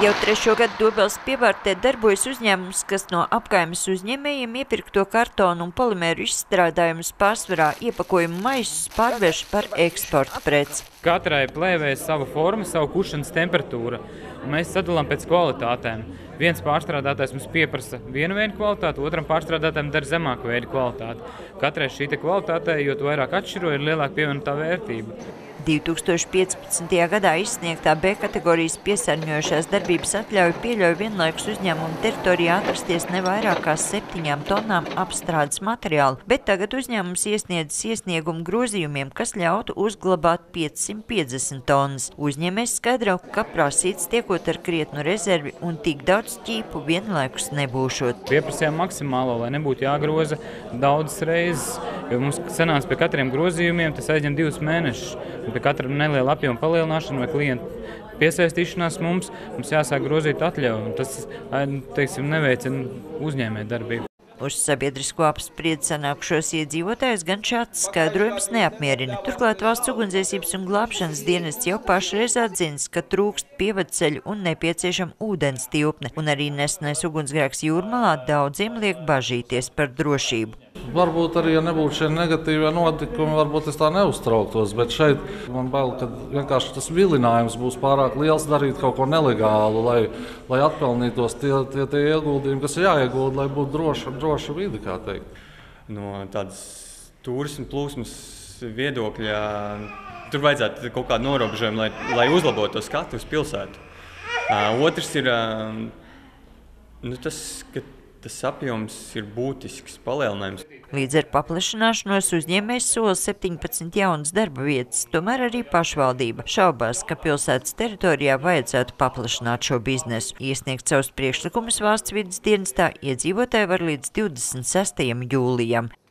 Jau 3. gadu Dobeles pievārtē darbojas uzņēmums, kas no apkaimes uzņēmējiem iepirkto kartonu un polimēru izstrādājumus pārsvarā iepakojumu maisus pārvērš par eksporta preci. Katrai plēvē ir sava forma, savu kušanas temperatūra, un mēs sadalām pēc kvalitātēm. Viens pārstrādātājs mums pieprasa vienu veidu kvalitāti, otram pārstrādātājam dara zemāku veidu kvalitāti. Katrai šī kvalitātē, jo vairāk atšķiro, ir lielāka pievienotā vērtība. 2015. gadā izsniegtā B kategorijas piesārņojošās darbības atļauja pieļauj vienlaikus uzņēmumu teritorijā atrasties ne vairāk kā 7 tonnām apstrādes materiālu, bet tagad uzņēmums iesniedz iesniegumu grozījumiem, kas ļautu uzglabāt 550 tonnas. Uzņēmējs skaidro, ka prasīts tiekot ar krietnu rezervi un tik daudz ķīpu vienlaikus nebūšot. Pieprasījām maksimālo, lai nebūtu jāgroza daudzas reizes, jo mums sanāca pie katriem grozījumiem, tas aizņem 2 mēnešus. Pie katra neliela apjoma palielināšana vai klientu piesaistīšanās mums jāsāk grozīt atļauju, un tas, neveicina uzņēmēju darbību. Uz sabiedrisko apspriedi sanākušos iedzīvotājus gan šāds skaidrojums neapmierina. Turklāt Valsts ugunsdzēsības un glābšanas dienests jau pašreiz atzīst, ka trūkst pievadceļu un nepieciešama ūdens tilpne, un arī nesenais ugunsgrēks Jūrmalā daudziem liek bažīties par drošību. Varbūt arī, ja nebūtu šie negatīvie notikumi, varbūt es tā neuztrauktos, bet šeit man bail, ka vienkārši tas vilinājums būs pārāk liels darīt kaut ko nelegālu, lai atpelnītos tie ieguldījumi, kas ir jāiegulda, lai būtu droša vide, kā teikt. No tādas turisma plūsmas viedokļa tur vajadzētu kaut kādu norobežojumu, lai uzlabotu to skatu uz pilsētu. Otrs ir tas apjoms ir būtisks palielinājums. Līdz ar paplašināšanos uzņēmējs sola 17 jaunas darba vietas, tomēr arī pašvaldība šaubās, ka pilsētas teritorijā vajadzētu paplašināt šo biznesu. Iesniegt savus priekšlikumus valsts vides dienestā iedzīvotāji var līdz 26. jūlijam.